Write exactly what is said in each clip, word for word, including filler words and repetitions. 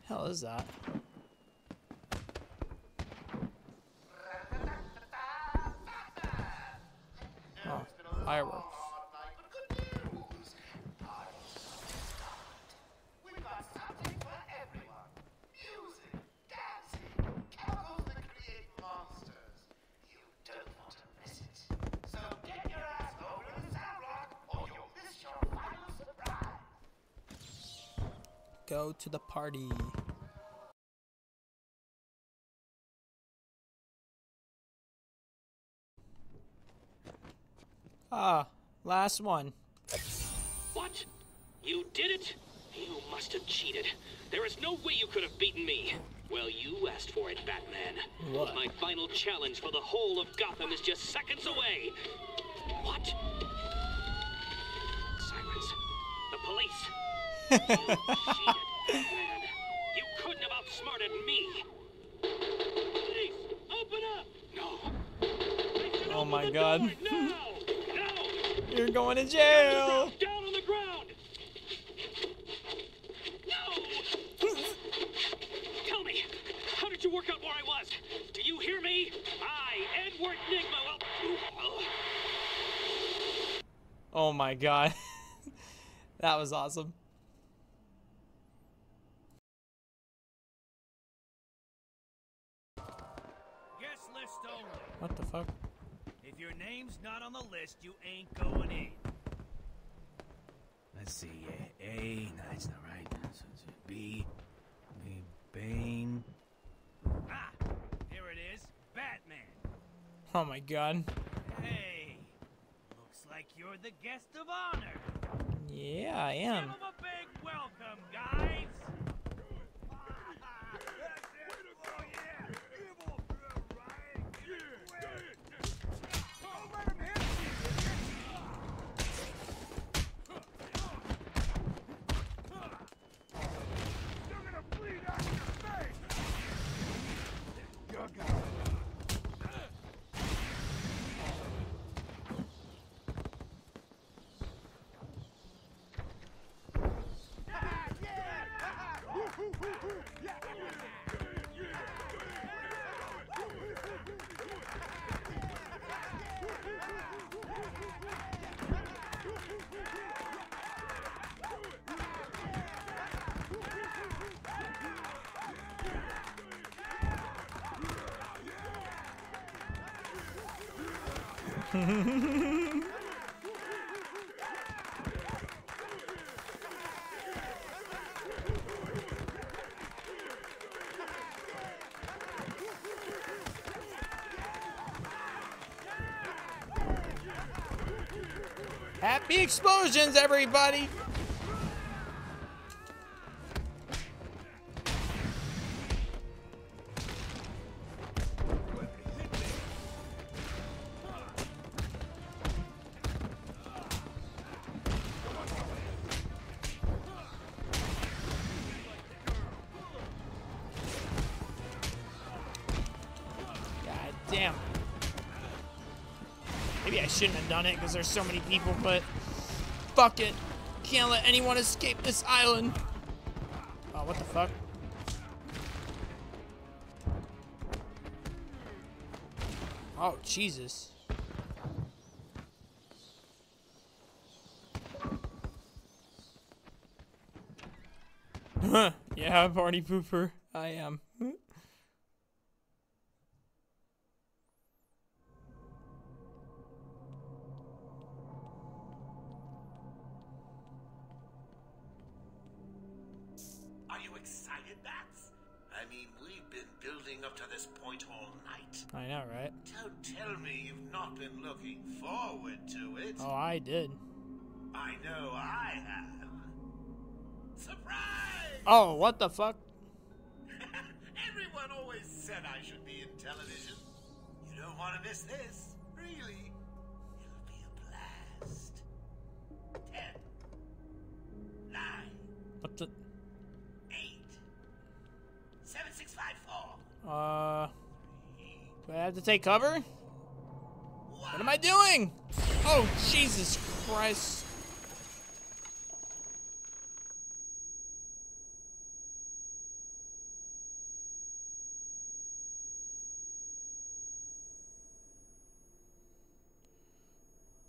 Hell is that? Oh, fireworks. Go to the party. Ah, last one. What? You did it? You must have cheated. There is no way you could have beaten me. Well, you asked for it, Batman. What? My final challenge for the whole of Gotham is just seconds away. What? Sirens. The police. You cheated, Batman. You couldn't have outsmarted me. Police, open up! No. Oh my God. No! No! You're going to jail. Down on the ground! No! Tell me, how did you work out where I was? Do you hear me? I, Edward Nygma, will... Oh my God. That was awesome. Guest list only. What the fuck? If your name's not on the list, you ain't going in. Let's see. A, A no, that's not right. So it's B, B, Bane. Ah, here it is. Batman. Oh my God. Hey, looks like you're the guest of honor. Yeah, I am. Give him a big welcome, guys. Happy explosions, everybody! God damn. Maybe I shouldn't have done it because there's so many people, but fuck it. Can't let anyone escape this island. Oh, what the fuck? Oh, Jesus. Yeah, party pooper. I am. Are you excited, Bats? I mean, we've been building up to this point all night. I know, right? Don't tell me you've not been looking forward to it. Oh, I did. I know I have. Surprise! Oh, what the fuck? Everyone always said I should be in television. You don't want to miss this, really. It'll be a blast. Ten. Nine. What the? Eight. Seven, six, five, four. Uh, Three. do I have to take cover? One. What am I doing? Oh, Jesus Christ.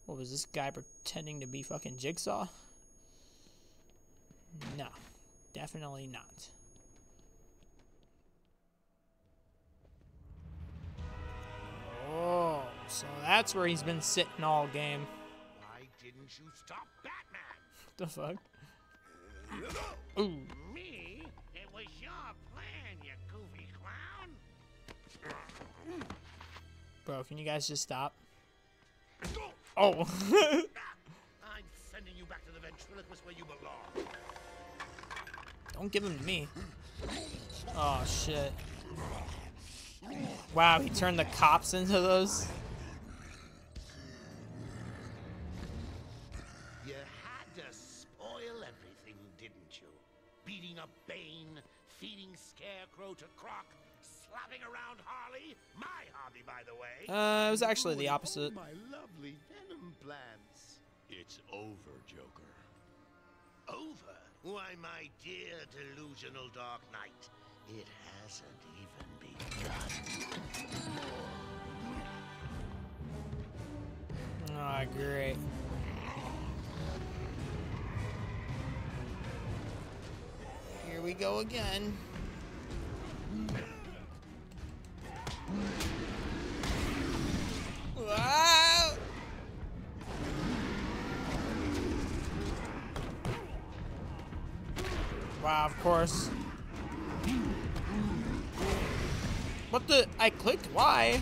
What was this guy pretending to be fucking Jigsaw? No, definitely not. Oh, so that's where he's been sitting all game. Why didn't you stop Batman? What the fuck? Ooh. Me? It was your plan, you goofy clown. Bro, can you guys just stop? Oh. I'm sending you back to the ventriloquist where you belong. Don't give him to me. Oh, shit. Wow, he turned the cops into those? You had to spoil everything, didn't you? Beating up Bane, feeding Scarecrow to Croc, slapping around Harley, my hobby, by the way. Uh, it was actually the opposite. My lovely Venom plants. It's over, Joker. Over? Why, my dear delusional Dark Knight, it hasn't even begun. Ah, oh, great. Here we go again. Wow! Wow, of course. What the? I clicked Y.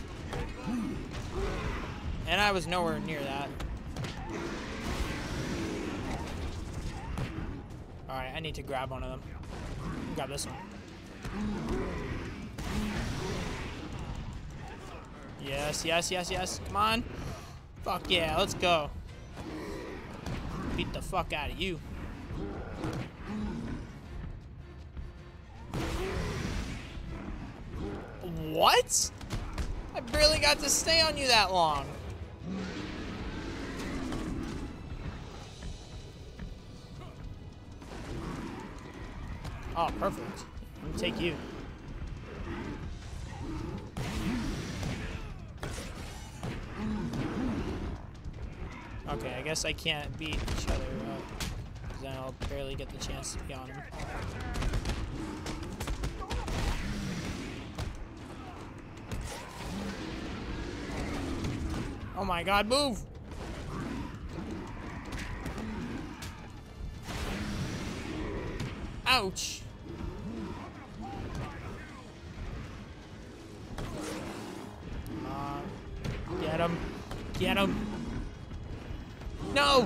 And I was nowhere near that. Alright, I need to grab one of them. Grab this one. Yes, yes, yes, yes. Come on. Fuck yeah, let's go. Beat the fuck out of you. What? I barely got to stay on you that long. Oh, perfect. Let me take you. Okay, I guess I can't beat each other up, because then I'll barely get the chance to be on him. Oh my god, move! Ouch! Come on. Get him! Get him! No!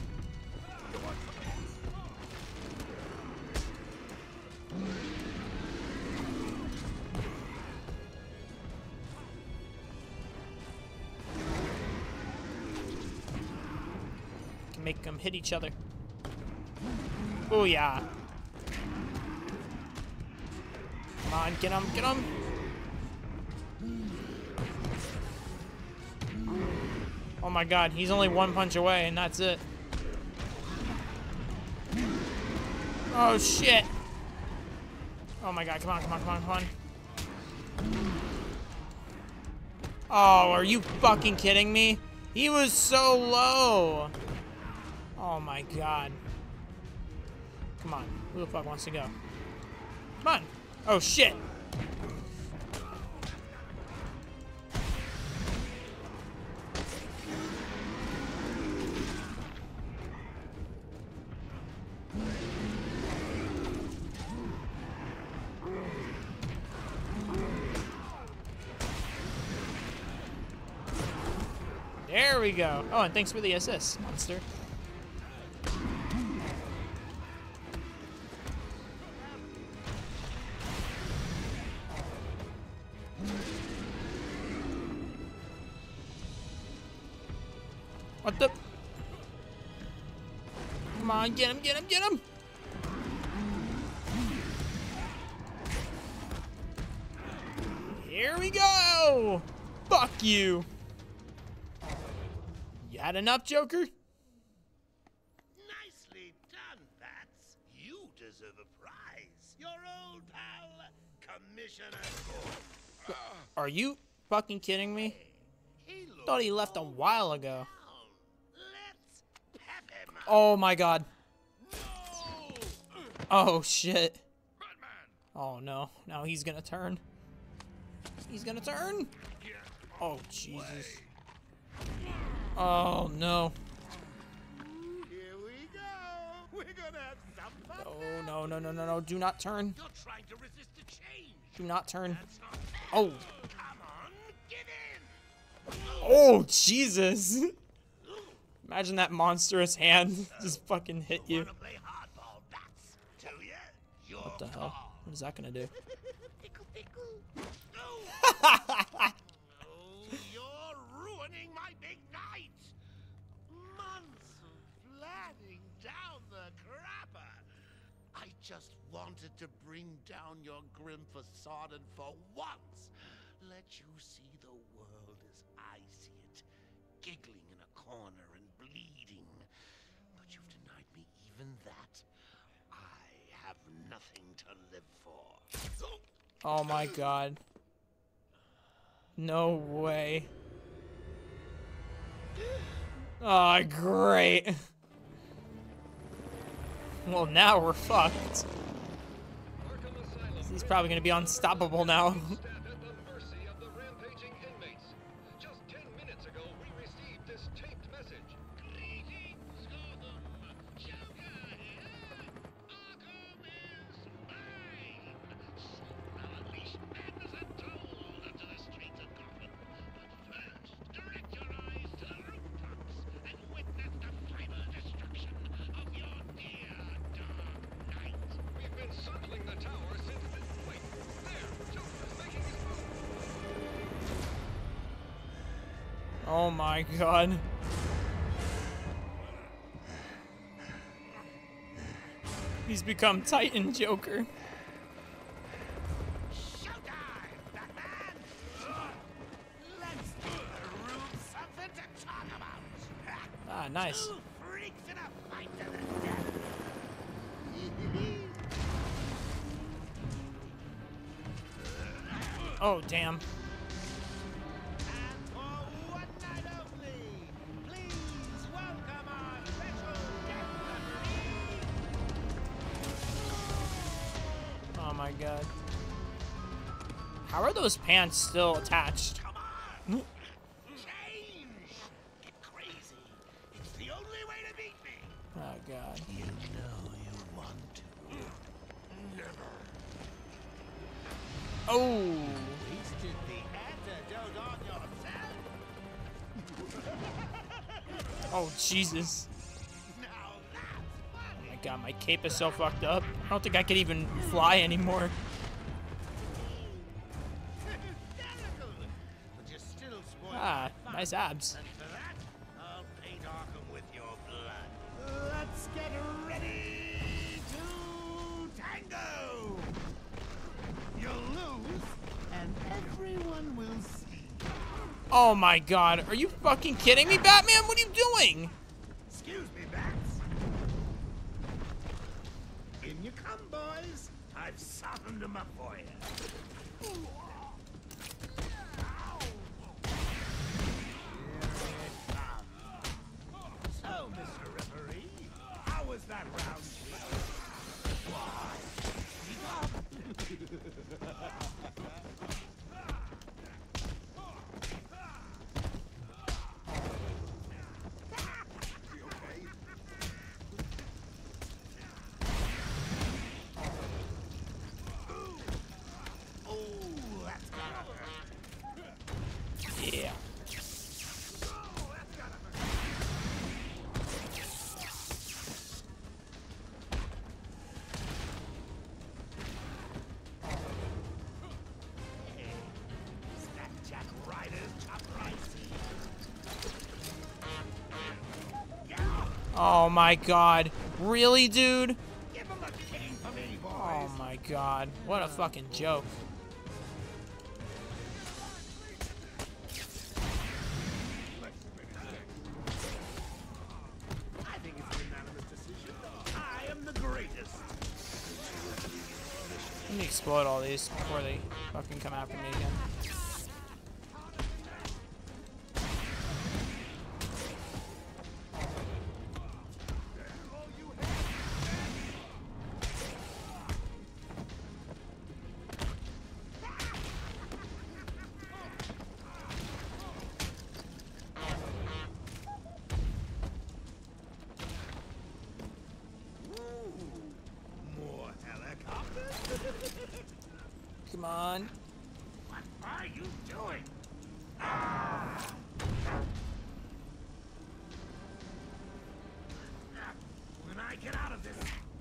Can make them hit each other. Oh yeah. Come on, get him, get him! Oh my god, he's only one punch away and that's it. Oh shit! Oh my god, come on, come on, come on, come on. Oh, are you fucking kidding me? He was so low! Oh my god. Come on, who the fuck wants to go? Come on! Oh shit! There we go. Oh, and thanks for the assist, monster. What the? Come on, get him, get him, get him! Here we go! Fuck you! You had enough, Joker? Nicely done, Bats. You deserve a prize. Your old pal, Commissioner Gordon. Are you fucking kidding me? He Thought he left a while ago. down. Oh my god. Oh shit. Oh no. Now he's gonna turn. He's gonna turn. Oh Jesus. Oh no. Here we go. We're gonna have some fun. Oh no no no no no. Do not turn. You're trying to resist the change. Do not turn. That's not fair. Oh. Come on, get in. Oh Jesus. Imagine that monstrous hand just fucking hit you. Wanna play hardball, bats? Tell ya, you're What the hell? What is that gonna do? Pickle, pickle. No. Oh, you're ruining my big night. Months of planning down the crapper. I just wanted to bring down your grim facade and for once let you see the world as I see it, giggling in a corner and bleeding. But you've denied me even that. I have nothing to live for. Oh my god. No way. Oh, great. Well, now we're fucked. He's probably gonna be unstoppable now. Oh my god. He's become Titan Joker. Showtime, Batman! Let's give the room something to talk about. Ah, nice. Two freaks in a fight to the death. Oh, damn. And for one night only, please welcome our special guest referee. Oh my god. How are those pants still attached? Come on! Change! Get crazy. It's the only way to beat me. Oh god. You know you want to. Never. Oh. Wasted the antidote on yourself. Oh, Jesus. Now that's Oh funny. my god, my cape is so fucked up. I don't think I could even fly anymore. Hysterical. But you're still spoiled. Ah, nice abs. And for that, I'll paint Arkham with your blood. Let's get ready to tango. You'll lose, and everyone will see. Oh my god, are you fucking kidding me, Batman? What are you doing? Excuse me, Bats. In you come, boys. I've softened them up for you. Here it comes. So, Mister Referee, how was that round? Why? Oh, that's gotta hurt. Yeah. Oh, that's gotta hurt. Hey, Snapjack Riders top pricey. Yeah, Oh my god. Really, dude? give 'em a cane for me, boys. Oh my god. What a fucking joke. I think it's a unanimous decision. I am the greatest. Let me explode all these before they fucking come after me again. Come on. What are you doing? Ah! When I get out of this,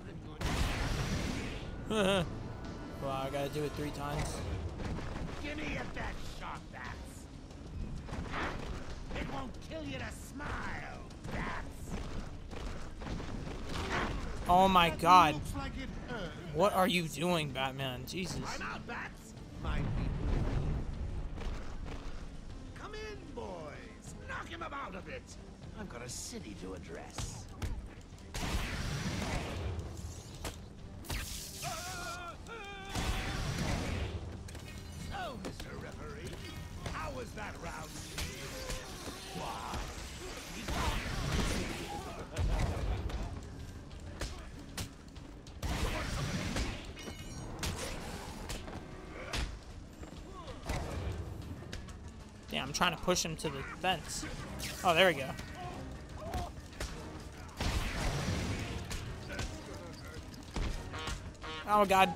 I'm going to... Well, I gotta do it three times. Give me a best shot, Bats. It won't kill you to smile, Bats. Oh my god. Looks like it hurt. What are you doing, Batman? Jesus. I'm out, Bats. My people. Come in, boys. Knock him about a bit. I've got a city to address. So, Mister Referee, how was that round? Why? Damn, I'm trying to push him to the fence. Oh, there we go. Oh god.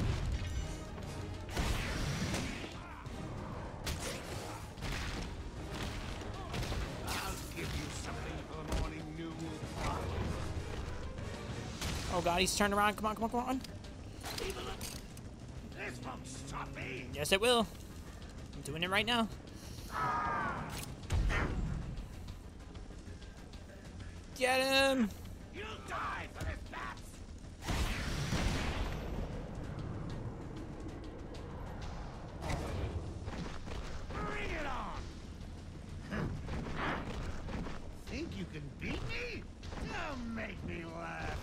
I'll give you something for the morning news. Oh god, he's turned around. Come on, come on, come on. This won't stop me. Yes, it will. I'm doing it right now. Get him! You'll die for this, Bats. Bring it on. Think you can beat me? Don't make me laugh.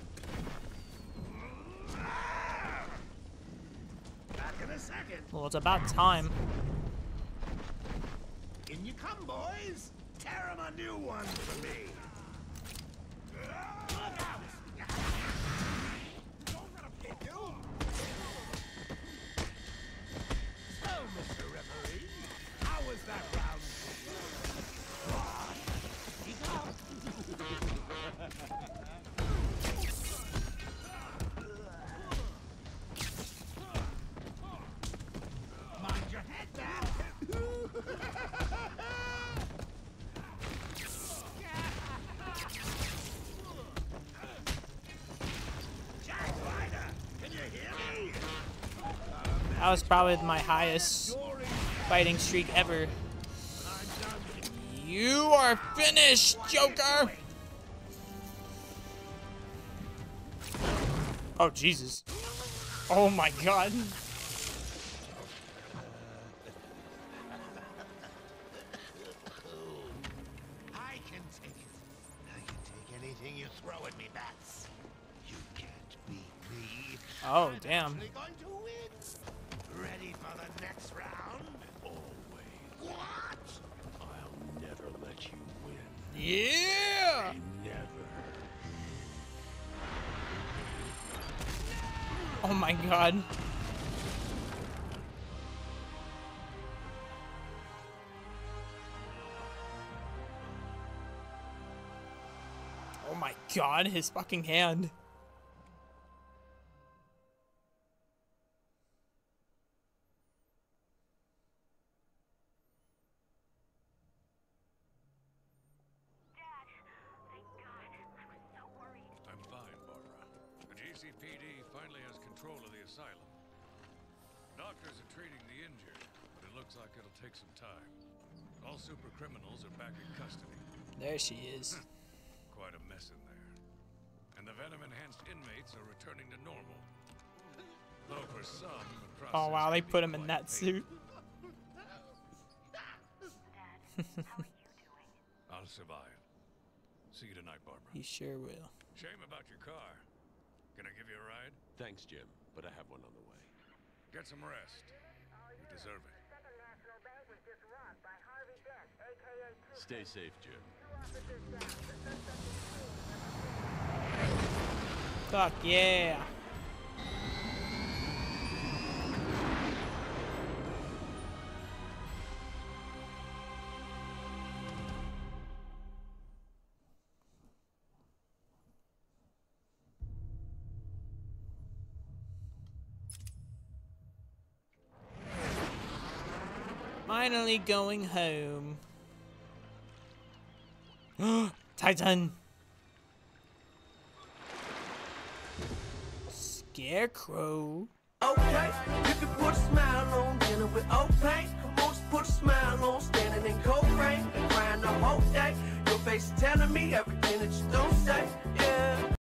Back in a second. Well, it's about time. In you come, boys. Tear 'em a new one for me. Look out! Don't let 'em hit you. So, Mister Referee, how was that round? Speak up. Mind your head, Bat. Jack Ryder, can you hear me? That was probably my highest fighting streak ever. You are finished, Joker! Oh, Jesus. Oh my god. I can take it. I can take anything you throw at me, Bats. You can't beat me. Oh, I'm damn. actually going to win. Ready for the next round? Always. What? I'll never let you win. Yeah! Never. Oh my god. Oh my god, his fucking hand. I'm fine, Barbara. The G C P D finally has control of the asylum. Doctors are treating the injured, but it looks like it'll take some time. All super criminals are back in custody. There she is. Quite a mess in there. And the venom-enhanced inmates are returning to normal. Though for some, the process Oh wow, they can be put him in quite that suit. I'll survive. See you tonight, Barbara. He sure will. Shame about your car. Can I give you a ride? Thanks, Jim, but I have one on the way. Get some rest. You deserve it. Stay safe, Jim. Fuck yeah. finally going home. Titan. Scarecrow. Okay, you can put a smile on dinner with old paint. Most put a smile on standing in cold rain and crying the whole day. Your face is telling me everything that you don't say. Yeah.